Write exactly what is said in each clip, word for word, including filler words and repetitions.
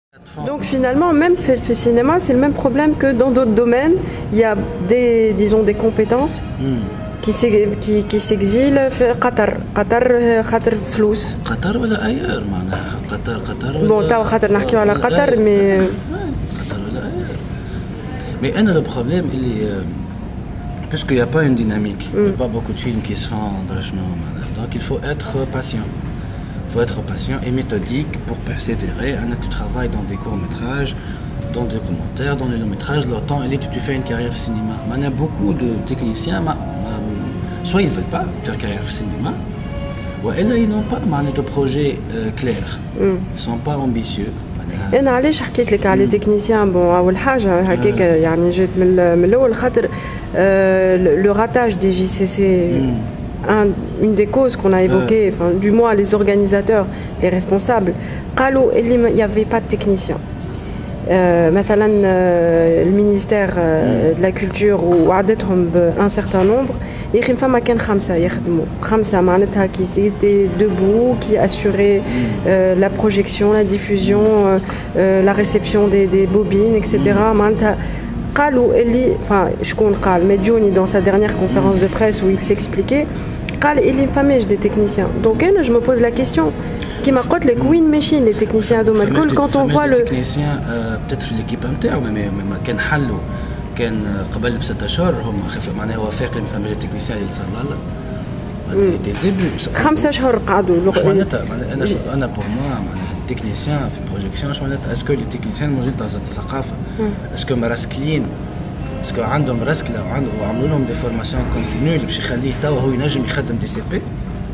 Donc finalement, même fait le cinéma, c'est le même problème que dans d'autres domaines. Il y a des, disons, des compétences mm. qui, qui, qui s'exilent. Qatar, Qatar, Qatar flous. Qatar ou ailleurs, Qatar, Qatar. Bon, t'as Qatar, نحكي على Qatar, mais. Qatar ou ailleurs. Mais un le problème, il est, puisqu'il n'y a pas une dynamique, il n'y a pas beaucoup de films qui se font, donc il faut être patient. Il faut être patient et méthodique pour persévérer. Tu travailles dans des courts-métrages, dans des commentaires, dans les longs-métrages. Longtemps, tu fais une carrière au cinéma. Il y a beaucoup de techniciens, soit ils ne veulent pas faire carrière au cinéma, ou ils n'ont pas de projet clair. Ils ne sont pas ambitieux. انا علاش حكيت لك على لي تكنيسيان بون اول حاجه هكاك يعني جيت من من الاول خاطر لو راتاج دي جي سي سي Un, une des causes qu'on a évoquées, euh. enfin, du moins les organisateurs, les responsables, il n'y avait pas de techniciens. Euh, مثلا euh, le ministère euh, de la culture وعدتهم un certain nombre يا اخي فما كان خمسه يخدموا خمسه معناتها qui étaient debout, qui assuraient euh, la projection, la diffusion, euh, euh, la réception des, des bobines, et cetera. معناتها قالوا اللي enfin شكون قال مديوني dans sa dernière conférence de presse où il s'expliquait قال اللي ما فماش des techniciens. Donc انا je me pose la question كيما قلت لك وين ماشيين les techniciens هذوما الكل quand on voit le technicien peut-être في l'équipe نتاعو ما كان حلوا كان قبل بست اشهر هم معناها هو فاقد ما فماش technicien اللي صار له دي ديبي خمسة اشهر قعدوا معناتها انا انا بور موا معناها التكنيسيان في البروجيكسيون اش معناتها اسكو لي تكنيسيان موجودين تاع الثقافه اسكو مراسكلين اسكو عندهم راسكله وعملوا لهم دي فورماسيون كونتينيو اللي باش يخليه توا هو ينجم يخدم دي سي بي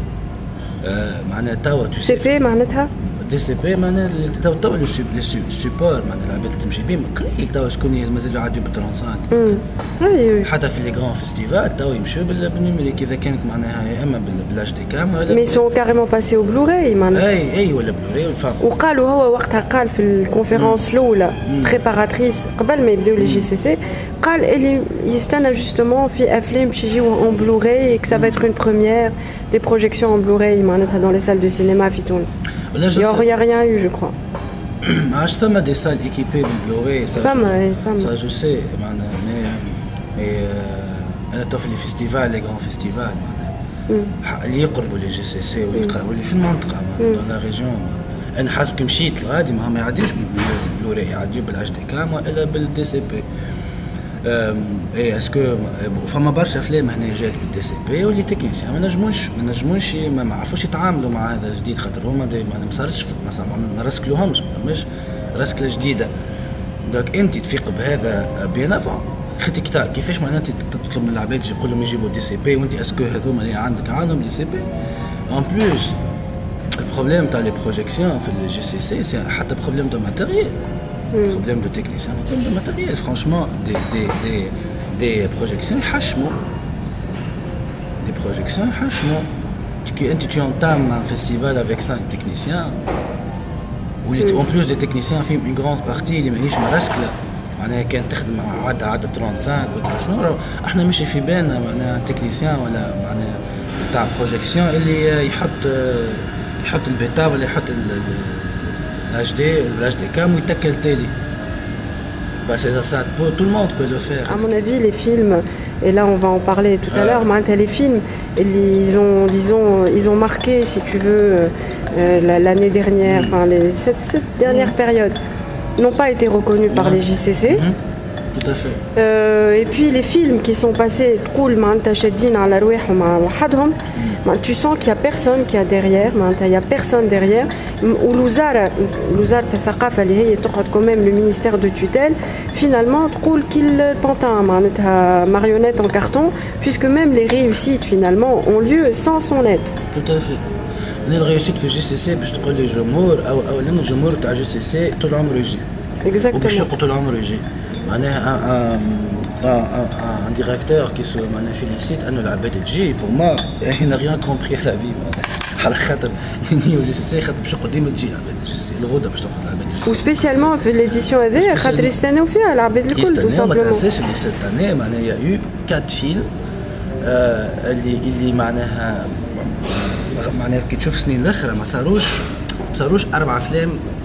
معناها توا دي سي بي معناتها دي سي بي معناها توا توا لي سوبور معناها العباد اللي تمشي بهم قليل توا شكون مازالوا يعدوا ب خمسة حتى في لي غران فيستيفال توا يمشوا بالنيميريك اذا كانت معناها يا اما بالاش دي كام ولا مي سون كاريمون باسي او بلوراي معناها اي اي ولا بلوراي وقالوا هو وقتها قال في الكونفيرونس الاولى بريباراتريس قبل ما يبداو لي جي سي سي قال اللي يستنى جوستومون في افلام باش يجيو اون بلوراي que ça va être une première les projections en blu-ray معناتها dans les salles de cinéma في تونس. Il n'y a rien eu je crois. عادش ثما دي سال ايكيبي بالبلوراي فما اي فما سا جو سي معناها مي مي انا تو في لي فيستيفال لي غران فيستيفال معناها اللي يقربوا لي جي سي سي واللي يقربوا اللي في المنطقه دون لا ريجيون انا حسب كي مشيت الغادي ما ما يعديوش بالبلوراي يعديو بالاتش دي كام والا بالدي سي بي اي اسكو فما برشا افلام هنا جات بالدي سي بي واللي تكنيسيان ما نجموش ما نجموش ما عرفوش يتعاملوا مع هذا الجديد خاطر هما ما صارش ما رسكلوهمش مش رسكله جديده. دونك انت تفيق بهذا بيان افون خاطر كتاب كيفاش معناتها تطلب من العباد تقول لهم يجيبوا دي سي بي وانت اسكو هذوما اللي عندك عندهم دي سي بي ان بلوس. البروبليم تاع لي بروجيكسيون في الجي سي سي سي حتى بروبليم دو ماتيريال problème de technicien, problème de matériel. Franchement, des, des, des, des projections, hachement. Des projections, hachement. Tu, tu entames un festival avec cinq techniciens, où mm. en plus des techniciens, une grande partie, اللي ماهيش مراسكلة. معناها كان تخدم عادة عادة خمسة وثلاثين ولا شنو، احنا ماشي في بالنا معناها تكنيسيان ولا معناها تاع بروجيكسيون اللي يحط يحط البيتا ولا يحط H D, le H D cam ou il télé. Bah c'est ça, tout le monde peut le faire. À mon avis, les films, et là on va en parler tout à euh. l'heure, mais les films, ils ont, disons, ils ont marqué, si tu veux, euh, l'année dernière, mm. enfin les, cette, cette dernière mm. période, n'ont pas été reconnus par mm. les J C C. Mm-hmm. Tout à fait. Euh, et puis les films qui sont passés, tu sens qu'il n'y a personne qui a derrière, il n'y a personne derrière. Ou l'ouzara, l'ouzara de Thaqafa, quand même le ministère de tutelle, finalement, qu'il pantin, marionnette en carton, puisque même les réussites finalement ont lieu sans son aide. Tout à fait. Les réussites في J C C باش تقول لي جمهور أو أو لأن الجمهور تاع J C C طول عمره يجي. Exactement. وباش طول عمره يجي. معناها un directeur qui se félicite à nous l'abed تجي pour moi il n'a rien compris à la vie على خاطر يني ولا سي خاطر باش قديم تجي العباد الغوده باش تاخذ العباد وسبيسيالمون في ليديسيون هذه خاطر يستناو فيها العباد الكل تو سامبلومون. ما تنساش اللي سيت اني معناها يا يو كات فيلم اللي اللي معناها معناها كي تشوف سنين الاخرى ما صاروش ما صاروش اربع افلام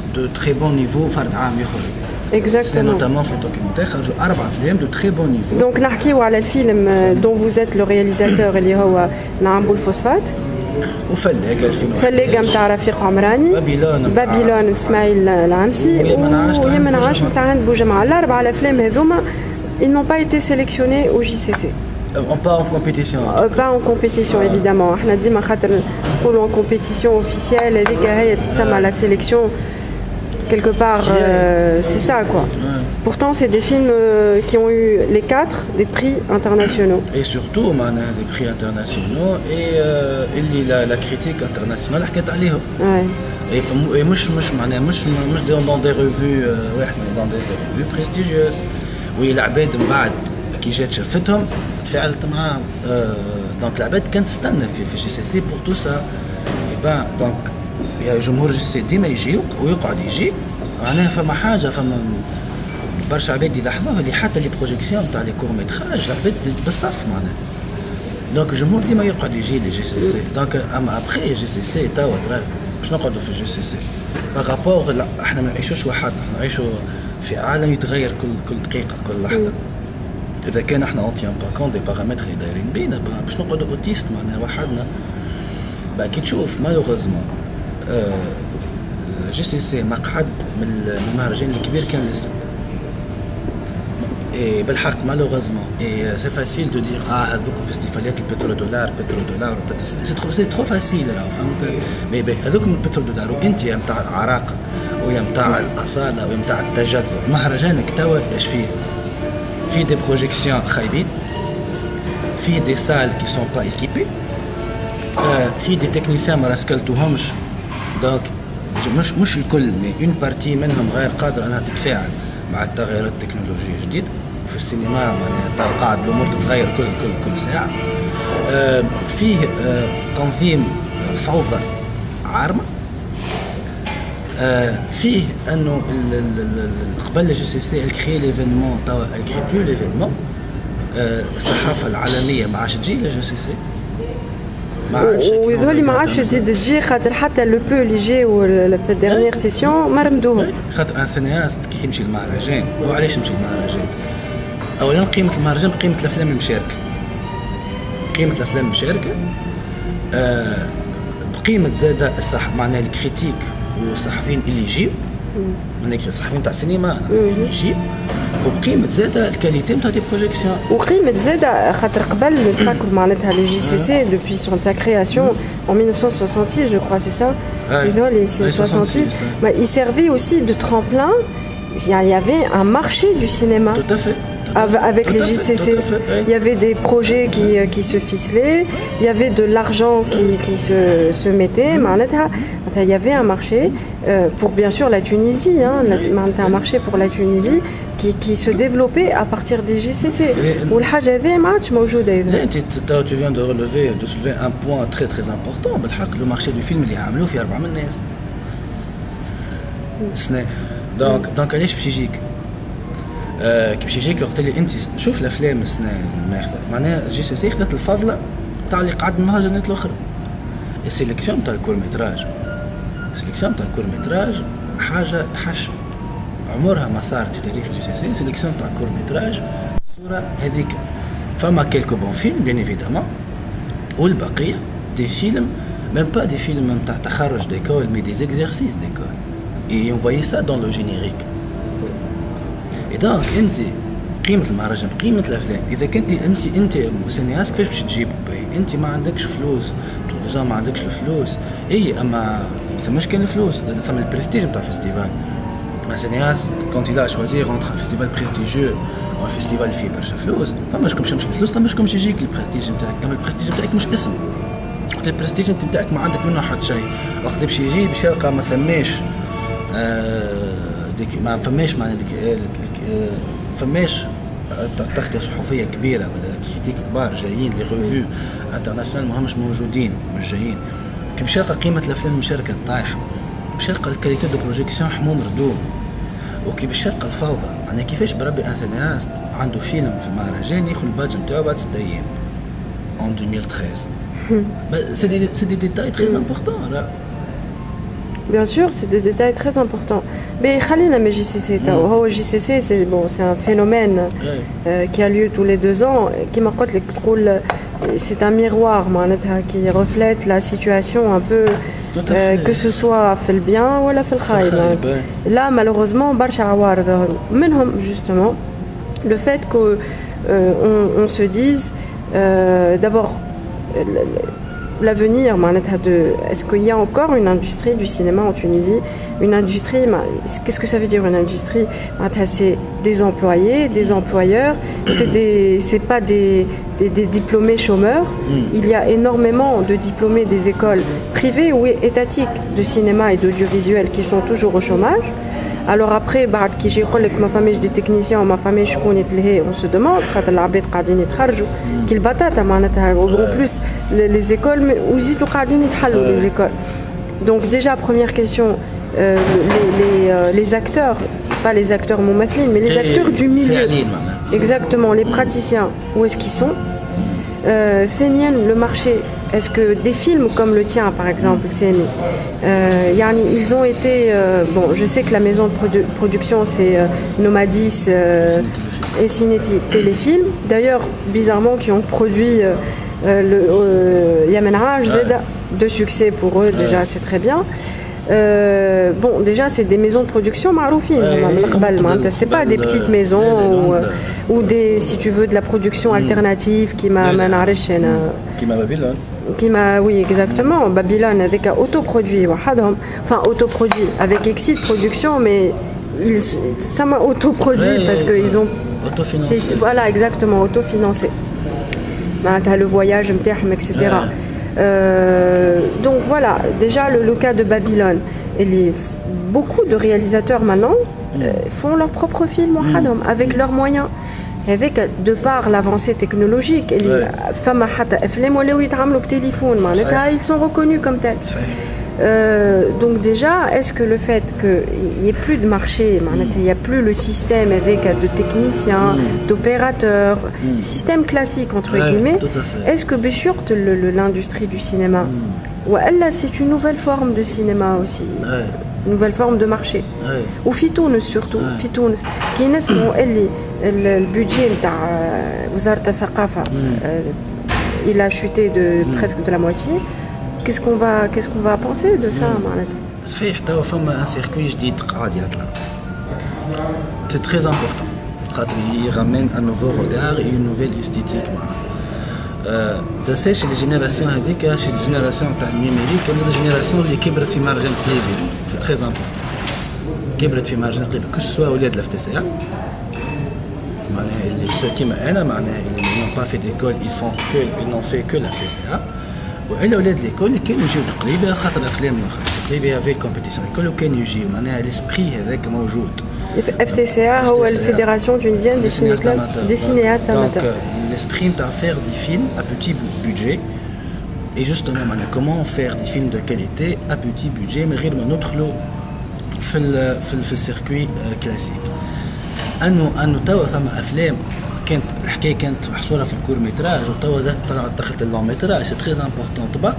دو تري بون نيفو فرد عام يخرجوا. Exactement. Notamment في الدوكيومنتير خرجوا أربع أفلام دو تري بون نيفو. دونك نحكيو على الفيلم دون vous êtes le réalisateur اللي هو نعمبو الفوسفات. وفلاقة ألفين وواحد. فلاقة نتاع رفيق عمراني. بابيلون. بابيلون اسماعيل العمسي. ويا منعاش نتاع هند بوجمعة. الأربعة الأفلام هذوما ils n'ont pas été sélectionnés au J C C. Pas en compétition. Euh, pas en compétition ah. évidemment. On a dit que en compétition officielle, à la sélection quelque part, euh, c'est ça quoi. Ouais. Pourtant, c'est des films euh, qui ont eu les quatre des prix internationaux. Et surtout, on a des prix internationaux et euh, la, la critique internationale a été ouais. Et, et moi, je suis dans des revues, euh, ouais, dans des, des revues prestigieuses où il a بعد كي جات شافتهم تفاعلت معاهم. دونك العباد كانت تستنى في في جي سي سي بور تو سا. اي بان دونك يا جمهور جي سي ديما يجي ويقعد يجي معناها فما حاجه فما برشا عباد يلاحظوها اللي حتى لي بروجيكسيون تاع لي كور ميتراج العباد بالصف معناها. دونك الجمهور ديما يقعد يجي لي جي سي سي. دونك اما ابخي جي سي سي توا ترى باش نقعدوا في جي سي سي باغابور لا احنا ما نعيشوش وحدنا، احنا نعيشوا في عالم يتغير كل كل دقيقه كل لحظه. إذا كان احنا اونتيان با كون دي بارامتر اللي دايرين بينا باش نقعدوا اوتيست معناها وحدنا. بقى كي تشوف مالوغوزمون جي سي سي مقعد من المهرجان الكبير كان الاسم. اي بالحق مالوغوزمون اي سي فاسيل دو دير اه هذوك فيستيفالات البترو دولار بترو دولار سي ترو سي ترو فاسيل راه فهمت. مي باهي هذوك من البترو دولار وانت يا نتاع العراقه ويا نتاع الاصاله ويا نتاع التجذر مهرجانك توا اش فيه؟ في des projections خايبين، في des salles qui sont pas équipées، في des techniciens ما راسكلتوهمش. دونك مش مش الكل مي اون بارتي منهم غير قادره انها تتفاعل مع التغيرات التكنولوجيه الجديده. في السينما معناها قاعد الامور تتغير كل كل كل ساعه. فيه تنظيم فوضى عارمه. فيه انه قبل جي سي سي الكري ليفينمون توا الكري بلو ليفينمون. الصحافه العالميه ما عادش تجي لجي سي سي. ما عادش ويظهر ما عادش تزيد تجي خاطر حتى لو بو اللي جاو في الديرنيير سيسيون ما رمدوهم. خاطر ان سينياست كي يمشي للمهرجان هو علاش يمشي للمهرجان؟ اولا قيمه المهرجان قيمه الافلام المشاركه. قيمه الافلام المشاركه بقيمه زاده الصح معناها الكريتيك والصحفيين اللي يجيو معناها الصحفيين تاع السينما اللي يجيو وبقيمه زاده الكاليتي نتاع دي بروجيكسيون. وقيمه زاده خاطر قبل نفكر معناتها لو جي سي سي دوبوي سون سا création en mille neuf cent soixante-six je crois c'est ça. Dans les soixante-six bah, il servait aussi de tremplin. Il y avait un marché du cinéma. Tout à fait. Avec les J C C, il y avait des projets qui, qui se ficelaient, il y avait de l'argent qui, qui se, se mettait. Il y avait un marché euh, pour bien sûr la Tunisie, hein, un marché pour la Tunisie qui, qui se développait à partir des J C C. والحاجة هذه ما عادش موجودة إذا. Tu viens de relever, de soulever un point très très important. بالحق le marché du film اللي عملوه في أربعة من الناس. سنة. Donc donc علاش باش يجيك؟ آه كي باش يجيك وقت اللي انت شوف الافلام السنه الماخذه معناها جي سي سي خذت الفضله تاع اللي قعد المهرجانات الاخرى. السيليكسيون تاع الكور ميتراج السيليكسيون تاع الكور ميتراج حاجه تحشم عمرها ما صارت في تاريخ جي سي سي. سيليكسيون تاع الكور ميتراج الصوره هذيك فما كيلكو بون فيلم بيان ايفيدامون والبقيه دي فيلم ميم با دي فيلم نتاع تخرج ديكول مي دي زيكزارسيس ديكول اي انفويي سا دون لو جينيريك. دونك انت قيمه المهرجان بقيمه الافلام. اذا كنت انت انت سينياست كيفاش باش تجيب باهي؟ انت ما عندكش فلوس ديجا ما عندكش الفلوس. اي اما ما ثماش كان الفلوس ثم البرستيج نتاع الفيستيفال. سينياست كونت لا شوازير اونتر ان فيستيفال بريستيجيو و ان فيستيفال فيه برشا فلوس فماش كومش تمشي الفلوس فماش كومش يجيك البرستيج نتاعك. اما البرستيج نتاعك مش اسم. وقت البرستيج نتاعك ما عندك منه حتى شيء. وقت اللي باش يجي باش يلقى ما ثماش آه ديك ما فماش معناها ديك فماش تغطية صحفية كبيرة ولا كريتيك كبار جايين لي ريفيو انترناسيونال ما همش موجودين مش جايين. كي باش يلقى قيمة الأفلام المشاركة طايحة باش يلقى الكاليتي دو بروجيكسيون حموم ردوم. وكي باش يلقى الفوضى معناها كيفاش بربي ان سينياست عنده فيلم في المهرجان ياخذ البادج نتاعو بعد ست أيام en deux mille treize. سي دي سي دي ديتاي تري امبورطون. Bien sûr, c'est des détails très importants. Mais خلينا من جي سي سي تاو هو جي سي سي c'est bon, c'est un phénomène euh, qui a lieu tous les deux ans. كيما قلت لك تقول c'est un miroir معناتها qui reflète la situation un peu euh, que ce soit في البيان ولا في الخايب. Là malheureusement برشا عوار ظهروا منهم justement le fait que euh, on, on se dise euh, d'abord l'avenir, est-ce qu'il y a encore une industrie du cinéma en Tunisie? Une industrie, qu'est-ce que ça veut dire une industrie? C'est des employés, des employeurs, c'est pas des, des, des diplômés chômeurs. Il y a énormément de diplômés des écoles privées ou étatiques de cinéma et d'audiovisuel qui sont toujours au chômage. Alors après, بعد كي يجي يقول لك ما فماش دي تكنيسيان وما فماش شكون يتلهي on se demande خاطر العباد قاعدين يتخرجوا كي البطاطا معناتها en plus les écoles وزيدوا قاعدين يتحلوا les écoles. Donc déjà première question, euh, les, les, euh, les acteurs, pas les acteurs ممثلين mais les acteurs du milieu, exactement, les praticiens, où est-ce qu'ils sont? Euh, Fénien, le marché, est-ce que des films comme le tien par exemple, C M I, euh, yani, ils ont été, euh, bon je sais que la maison de produ production c'est euh, Nomadis euh, et Cinéti Téléfilm, d'ailleurs bizarrement qui ont produit euh, euh, le euh, Yamen Raj, Zeda, de succès pour eux déjà, c'est très bien. Euh, bon, déjà, c'est des maisons de production maroufines. Ouais, c'est pas des petites maisons ou, ou des, si tu veux, de la production alternative qui m'a qui m'a Babylone. Qui m'a, oui, exactement. Babylone avec un autoproduit, enfin autoproduit avec Exit Production, mais ils, ça m'a autoproduit ouais, parce qu'ils ont. Autofinancé. Voilà, exactement, autofinancé. Le voyage, et cetera. Ouais. Euh, donc voilà, déjà le, le cas de Babylone, et les, beaucoup de réalisateurs maintenant euh, font leurs propres films mmh. avec leurs moyens, avec de par l'avancée technologique. Ils sont reconnus comme tels. Euh, donc déjà, est-ce que le fait qu'il n'y ait plus de marché, il n'y a plus le système avec de techniciens, mm. d'opérateurs, mm. système classique entre ouais, guillemets, est-ce que Béchurt, l'industrie du cinéma, mm. ouais, là c'est une nouvelle forme de cinéma aussi, ouais. une nouvelle forme de marché. Ouais. Ou Fitounes surtout, ouais. Fitounes, qui est le budget de Wizara Thaqafa, il a chuté de mm. presque de la moitié. Qu'est-ce qu'on va, qu'est-ce qu'on va penser de ça, معناتها؟ صحيح توا فما ان سيركوي جديد قاعد يطلع. C'est très important. خاطر يرامن ان نوفو روغار اي اون نوفيل استيتيك معاه. تنساش لي جينيراسيون هذيك شي جينيراسيون تاع النيميريك هذه الجينيراسيون اللي كبرت في مهرجان قليبي. سي تري امبورطون. كبرت في مهرجان قليبي كو سوا ولاد الاف تي سي ا. معناها اللي سو كيما انا معناها اللي n'ont pas fait d'école, ils font que ils n'ont fait que الاف تي سي ا. وإلا ولاد ليكول اللي كانوا يجيو لقليبة خاطر أفلام خاطر قليبة هذيك كومبيتيسيون كلهم كانوا يجيو معناها الاسبري هذاك موجود. اف تي سي ا هو الفيدراسيون تونيزيان دي سينياسات دي سينياسات اماتور. Donc l'esprit نتاع faire des films à petit budget et justement معناها comment faire des films de qualité à petit budget من غير ما ندخلوا في ال في في السيركوي كلاسيك. أنه أنه توا ثم أفلام كانت الحكايه كانت محصوره في الكور ميتراج وتوا طلعت دخلت اللون ميتراج. سي تري امبورطون. تبقى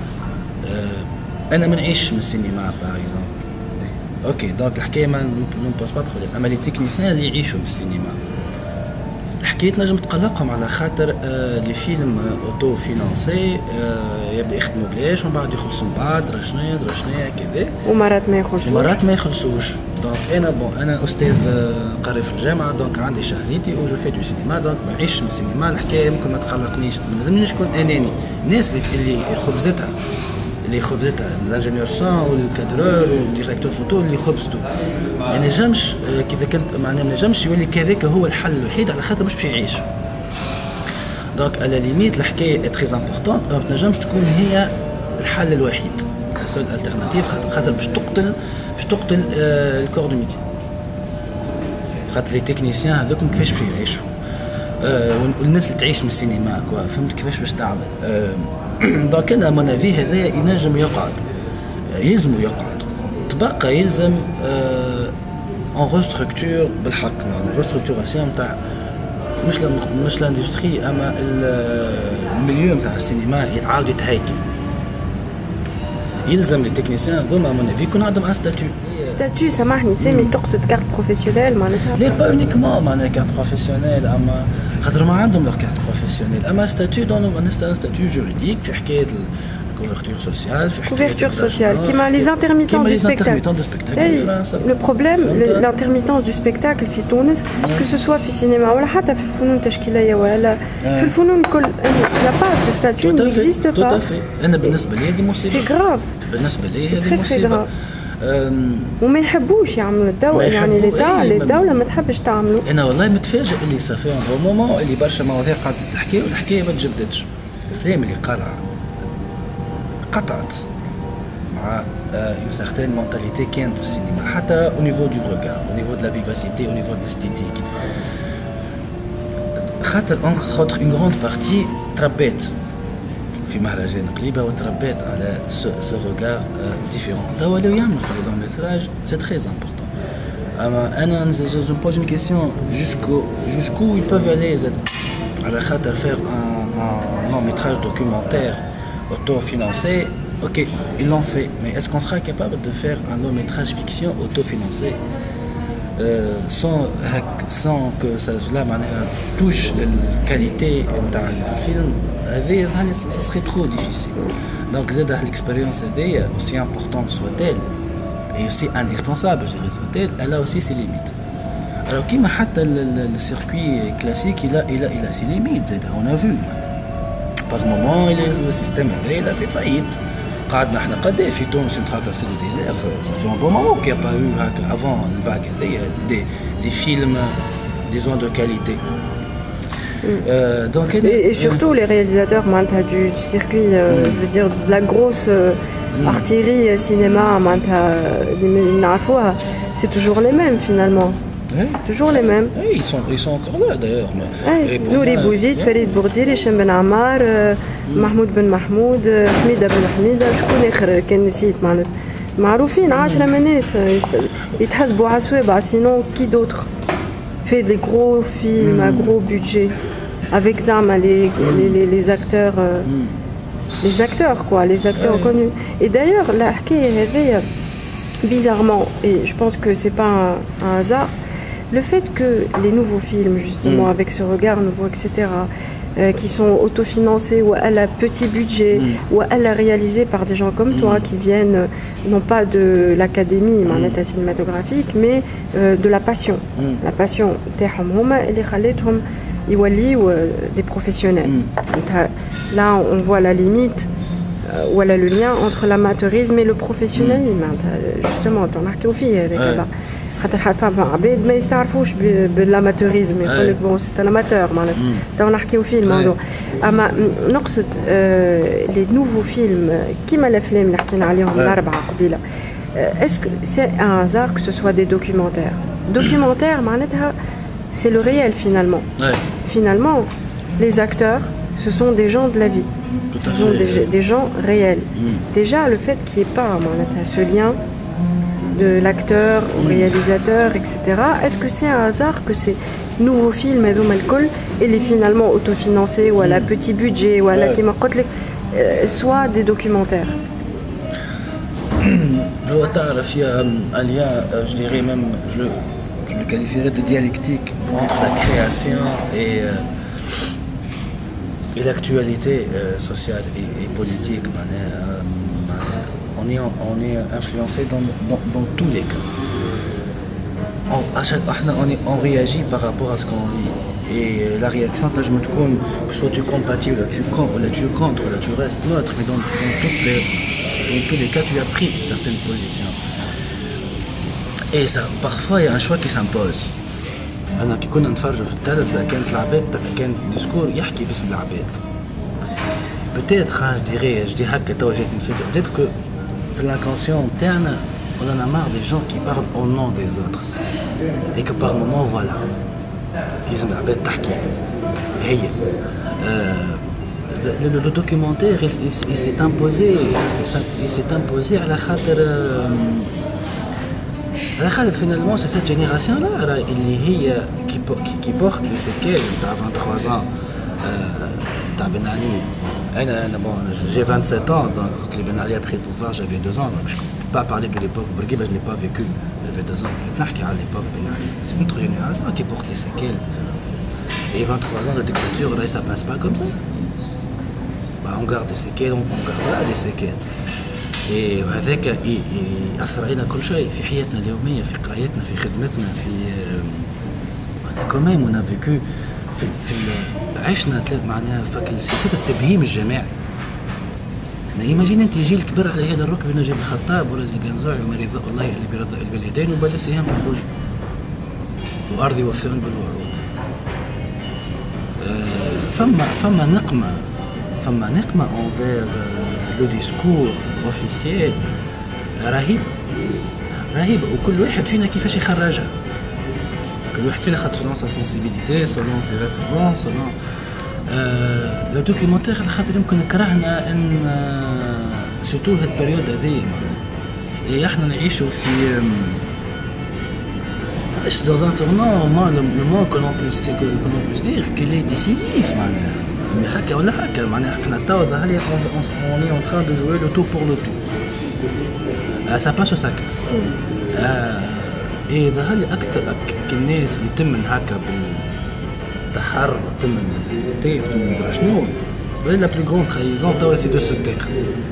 آه انا ما نعيش من السينما باغ اكزومبل اوكي دونك الحكايه ما نبوز با بروبليم. اما لي تكنيسيان اللي يعيشوا من السينما الحكايه تنجم تقلقهم على خاطر آه لي فيلم اوتو فينانسي آه يبدا يخدموا بلاش ومن بعد يخلصوا من بعد درا شنيا درا شنيا كذا ومرات ما يخلصوش ومرات ما يخلصوش. دونك انا بون انا استاذ قاري في الجامعه دونك عندي شهريتي وجو في دو سينما دونك ما نعيش من السينما. الحكايه ممكن ما تقلقنيش. ما لازمنيش نكون اناني. الناس اللي خبزتها اللي خبزتها الانجينيور سون والكادرور والديريكتور فوتو اللي خبزته ما نجمش كيف كنت معناها ما نجمش يولي كذاك هو الحل الوحيد على خاطر مش باش يعيش. دونك على ليميت الحكايه تري امبورطون ما تنجمش تكون هي الحل الوحيد سول التيرناتيف خاطر خاطر باش تقتل باش تقتل آه الكور دو ميتي. خاطر لي تكنيسيان هذوكم كيفاش باش يعيشوا آه والناس اللي تعيش من السينما كوا فهمت كيفاش باش تعمل آه دونك انا مون افي هذا ينجم يقعد يلزم يقعد. تبقى يلزم اون ريستركتور بالحق معناها ريستركتوراسيون نتاع مش مش لاندستري اما المليو نتاع السينما يتعاود يتهيكل. يلزم لي تكنيسيان هذوما مون افي يكون عندهم ان ستاتيو. ستاتيو سامحني سامي تقصد كارت بروفيسيونيل معناتها؟ لا با اونيكمون معناها كارت بروفيسيونيل اما خاطر ما عندهم لوغ كارت بروفيسيونيل اما ستاتيو دون ان ستاتيو جوريديك في حكايه couverture sociale, couverture sociale, qui m'a les intermittents du spectacle. Le problème, l'intermittence du spectacle في تونس, que ce soit في cinéma ولا حتى في الفنون التشكيلية ولا في الفنون الكل, il n'y a pas ce statut, il n'existe pas. Tout à fait. أنا بالنسبة لي هذه مصيبة. C'est grave. بالنسبة لي هذه مصيبة. وما يحبوش يعملوا الدولة يعني الدولة الدولة ما تحبش تعملوا. أنا والله متفاجئ اللي صافي au moment اللي برشا مواضيع قاعدة تحكي والحكاية ما تجبدتش. الأفلام اللي قالها قطعت مع une certaine mentalité كانت في السينما حتى au niveau du regard, au niveau de la vivacité, au niveau de l'esthétique. خاطر entre autres une grande partie تربيت في مهرجان قليبة وتربيت على ce, ce regard euh, différent. توا لو يعملوا في le long métrage c'est très important. أما أنا je me pose une question jusqu'où jusqu'où ils peuvent aller على خاطر faire un, un long métrage documentaire autofinancé, ok, ils l'ont fait, mais est-ce qu'on sera capable de faire un long métrage fiction autofinancé euh, sans, sans que ça, cela touche la qualité du film? Ça serait trop difficile. Donc l'expérience aussi importante soit-elle et aussi indispensable, je dirais, soit-elle, elle a aussi ses limites. Alors qui m'a le, le circuit classique, il a, il a, il a ses limites, on a vu. Par moment, le système il a fait faillite. قعدنا احنا قد في تونس نترافيرسي لو ديزير ça fait un bon moment qu'il n'y a pas eu avant le vague des des films disons de qualité. Euh, donc et, et surtout les réalisateurs du, du circuit euh, mm. je veux dire de la grosse euh, mm. artillerie cinéma c'est toujours les mêmes finalement. Ouais. Toujours les mêmes. Oui, ils sont, ils sont encore là d'ailleurs. Ouais. Nouri Bouzid, Farid Bourdiri, Hichem Ben Ammar, Mahmoud Ben Mahmoud, Hamida Ben Hamida, شكون آخر كان نسيت معناتها معروفين عشرة من الناس يتحسبوا على الصوابع sinon qui d'autre fait des gros films à gros budget avec زعما les, les, les, les acteurs euh, les acteurs quoi, les acteurs ouais. connus. Et d'ailleurs la حكاية هذه bizarrement et je pense que c'est pas un, un hasard. Le fait que les nouveaux films, justement, mmh. avec ce regard nouveau, et cetera, euh, qui sont autofinancés ou à la petit budget, mmh. ou à la réalisés par des gens comme mmh. toi, qui viennent non pas de l'académie mmh. cinématographique, mais euh, de la passion. Mmh. La passion, des professionnels. Mmh. Là, on voit la limite, euh, ou le lien entre l'amateurisme et le professionnalisme. Mmh. Justement, tu as marqué aux filles avec ouais. là. خاطر حتى عباد ما يستعرفوش بالاماتوريزم يقول لك بون سي ان اماتور معناتها تو نحكيو فيه الموضوع اما نقصد لي نوفو فيلم كيما الافلام اللي حكينا عليهم الاربعه قبيله اسكو سي ان هازار كو سو سوا دي دوكيومونتير دوكيومونتير معناتها سي لو ريال فينالمون فينالمون les acteurs ce sont des gens de la vie ce sont des, des gens réels déjà le fait qu'il n'y ait pas معناتها ce lien de l'acteur au réalisateur, et cetera. Est-ce que c'est un hasard que ces nouveaux films, et les finalement autofinancés ou à la petit budget ou à la soient des documentaires? Il y a un lien, je dirais même, je le, je le qualifierais de dialectique entre la création et, et l'actualité sociale et, et politique. On est, on est influencé dans, dans, dans tous les cas. On, on, est, on réagit par rapport à ce qu'on vit. Et la réaction, là, je me trompe, que soit tu compatible, là, tu contre, là, tu contre, là, tu restes neutre, mais dans, dans, toutes les, dans tous les cas, tu as pris certaines positions. Et ça, parfois, il y a un choix qui s'impose. أنا كي كنا نتفرجوا في التلفزة كانت العباد كان ديسكور يحكي باسم العباد. Peut-être, hein, je dirais, je dis هكا توا جاتني الفكرة. Peut-être que في l'inconscient interne, on en a marre des gens qui parlent au nom des autres. Et que par moment, voilà, ils ont l'habitude de parler. Le, le, le documentaire, il, il, il s'est imposé, il s'est imposé à la khater. À la khater, finalement, c'est cette génération-là qui, qui, qui porte les séquelles de vingt-trois ans, de Ben Ali. أنا أنا bon j'ai vingt-sept ans donc quand les Ben Ali a pris le pouvoir j'avais deux ans donc je ne peux pas parler de l'époque Bourguiba je ne l'ai pas vécu j'avais deux ans نحكي على l'époque Ben Ali c'est notre génération qui porte les séquelles et vingt-trois ans de dictature là ça passe pas comme ça bah, on garde des séquelles on, on gardera des séquelles et هذاك يأثر علينا كل شيء في حياتنا اليومية في قرايتنا في خدمتنا في quand même on a vécu في في عشنا ثلاث معناها فك سياسة التبهيم الجماعي. ايماجين انت جيل كبر على هذا الركب نجيب الخطاب ورزق القنزوعي وما رضا الله اللي بيرضى البلدين وبلا سهام بخوج وارض يوفون بالوعود. فما فما نقمة فما نقمة انفير لو ديسكور اوفيسيال رهيب رهيب وكل واحد فينا كيفاش يخرجها. كل واحد فينا خد سولون سا سونسيبيليتي سولون سي ريفيرونس سولون لو دوكيومونتير خاطر يمكن كرهنا ان سورتو هاد البريود هذيا معناها احنا نعيشوا في عيش dans un tournant moi le mot que l'on peut que l'on peut dire qu'il est décisif معناها هكا ولا هكا معناها احنا توا ظهر on est en train de jouer le tout pour le tout ça passe ou ça casse ايه ظهر لي اكثر الناس اللي تم هكا بالتحر تم التيف تم مدري شنو la plus grande trahison c'est de se taire.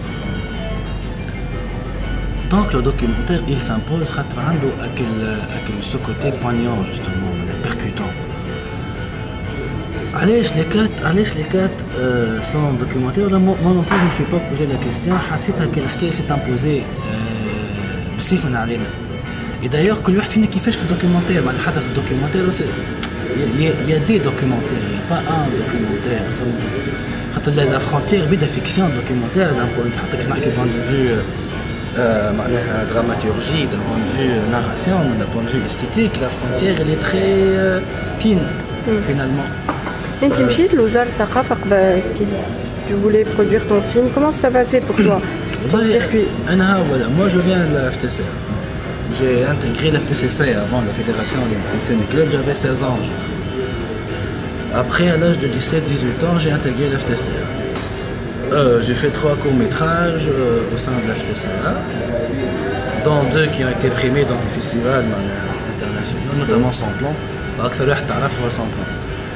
Donc le documentaire il s'impose خاطر عنده اكل اكل ce côté poignant justement percutant. علاش لي كات علاش لي كات سون دوكيومونتير ولا مو نون بلو سي با بوزي لا كيستيون حسيتها كي الحكايه سي امبوزي بسيف من علينا. Et d'ailleurs كل واحد فينا كيفاش في الدوكيومنتير معناها حتى في الدوكيومنتير il y a des documentaires il y a pas un documentaire خاطر لا فرونتير بدا فيكسيون دوكيومنتير d'un point de vue حتى كي نحكي point de vue معناها dramaturgie d'un point de vue narration d'un point de vue esthétique la frontière elle est très fine finalement. انت مشيت لوزارة الثقافة قبل كي tu voulais produire ton film comment ça passait pour toi ton circuit? أنا voilà moi je viens de la F T C. J'ai intégré la F T C C avant la fédération des ciné-clubs, j'avais seize ans. Après, à l'âge de dix-sept dix-huit ans, j'ai intégré la F T C A. Euh, j'ai fait trois courts-métrages euh, au sein de la F T C A, dont deux qui ont été primés dans des festivals internationaux, notamment Sans-Plan. أكثر واحد تعرفه هو Sans-Plan.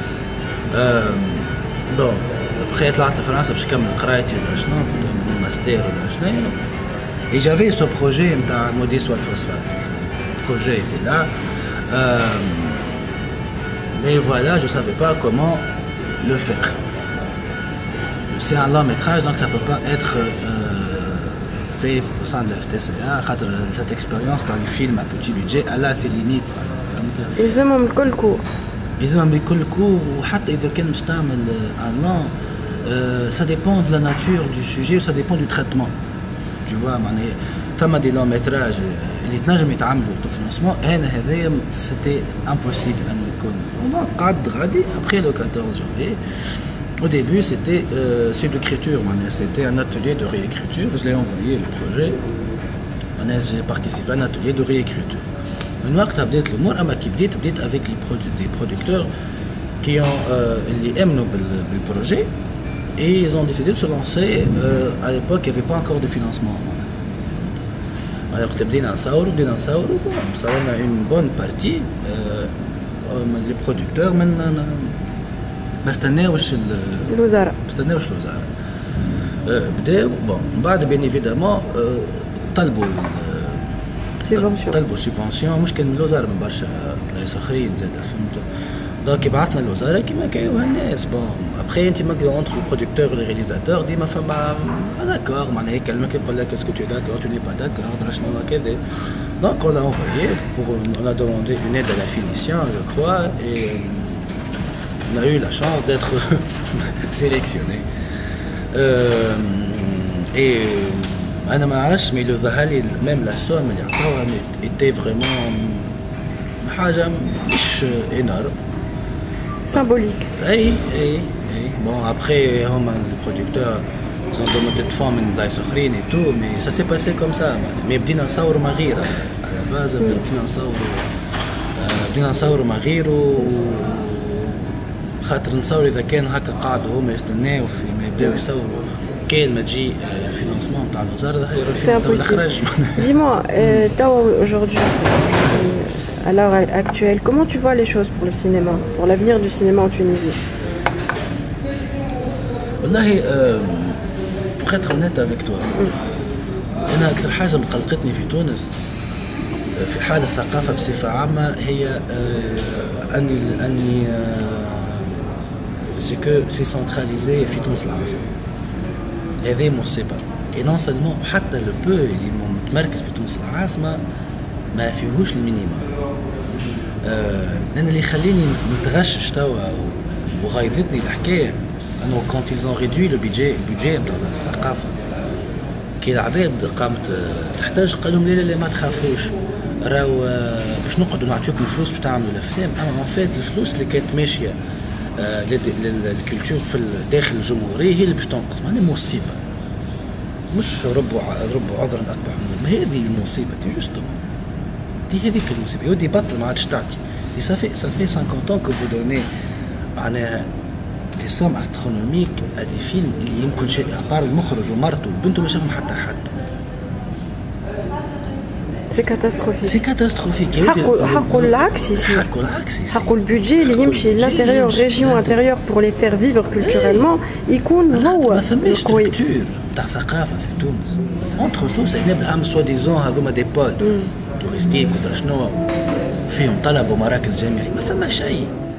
Bon, après طلعت لفرنسا باش نكمل قرايتي ولا شنو من ماستر ولا شنو. Et j'avais ce projet dans Maudit soit le phosphate. Le projet était là. Euh, mais voilà, je ne savais pas comment le faire. C'est un long métrage, donc ça ne peut pas être euh, fait au sein de la F T C A. Cette expérience dans les films à petit budget, elle a ses limites. Ils aiment كل كور. Ils aiment كل كور وحتى إذا كان باش تعمل un long, euh, ça dépend de la nature du sujet, ça dépend du traitement. Tu vois, معناها ثما دي لون ميتراج اللي تنجم يتعملوا بالفinancement انا هذايا سيتي امبوسيبل ان يكون قعد غادي ابخي لو quatorze janvier. Au début c'était euh, c'est d'écriture معناها c'était un atelier de réécriture je l'ai envoyé le projet معناها j'ai participé à un atelier de réécriture من وقتها بدات الامور اما كي بديت بديت avec les des producteurs qui ont euh, اللي امنوا بالبروجي. Et ils ont décidé de se lancer. Euh, à l'époque, il n'y avait pas encore de financement. Alors, on a une bonne partie. Euh, les producteurs, maintenant, ما استناوش الوزارة. ما استناوش الوزارة. بداو bon بعد bien évidemment طلبوا سيفونسيون. طلبوا سيفونسيون مش كان من الوزارة من برشا بلايص آخرين زاد فهمتوا. دونك بعثنا الوزارة كيما كايوها الناس. بون ابخي انت ماكو اونتر البرودكتور والرياليزاتور ديما فما داكور معناها يكلمك يقول لك اسكو تو داكور تو ني با داكور درا شنو كذا. دونك on l'a envoyé pour on a demandé une aide à la finition je crois et on a eu la chance d'être sélectionné. Euh, et انا ما عرفتش مي لو ظهر لي ميم لا سوم اللي عطاوها ايتي فريمون حاجة مش énorme. Symbolique. Oui, oui, oui. Bon, après, les producteurs ils ont demandé de femmes et tout, mais ça s'est passé comme ça. Mais بدينا نصور مغيرة à la base, بدينا نصور بدينا نصور مغير و خاطر نتصور اذا كان هكا قاعدوا هما يستناو في ما يبداو يصوروا كان ما تجي الفينانسمون تاع الوزاره هذا يرى الفيلم تاع الاخراج. Dis-moi, euh, toi aujourd'hui, à l'heure actuelle, comment tu vois les choses pour le cinéma, pour l'avenir du cinéma en Tunisie? والله pour être honnête avec toi انا اكثر حاجه مقلقتني في تونس في حال الثقافه بصفه عامه هي اني اني سي كو سي سنتراليزي في تونس العاصمه. هذه مصيبه اي نون سولمون حتى لو بو اللي متمركز في تونس العاصمه ما فيهوش المينيمم. انا اللي يخليني متغشش توا وغايظتني الحكايه انه كونت ايزون ريدوي لو بيجي بيجي نتاع الثقافه كي العباد قامت تحتاج قال لهم لا لا لا ما تخافوش راهو باش نقعدوا نعطيوكم فلوس باش تعملوا الافلام. اما اون فيت الفلوس اللي كانت ماشيه للكولتور في داخل الجمهوريه هي اللي باش تنقص. معناها مصيبه مش رب رب عذرا اقبح ما هذه المصيبه دي جوستومون دي هذيك المصيبه يودي بطل ما عادش تعطي دي صافي صافي خمسين ans كو فو دوني معناها دي سوم استرونوميك ا دي فيلم اللي يمكن شيء ابار المخرج ومرته وبنته ما شافهم حتى حد. سي كاتاستروفيك سي كاتاستروفيك حقوا حقوا العكس يصير حقوا العكس يصير حقوا البودجي اللي يمشي لانتيريور ريجيون انتيريور بور لي فير فيفر كولتوريلمون يكون هو ما ثماش ستركتور تاع ثقافه في تونس اونتر سوس احنا بالعام سوا ديزون هذوما دي بول توريستيك ودرا شنو فيهم طلب ومراكز جامعيه ما فما شيء.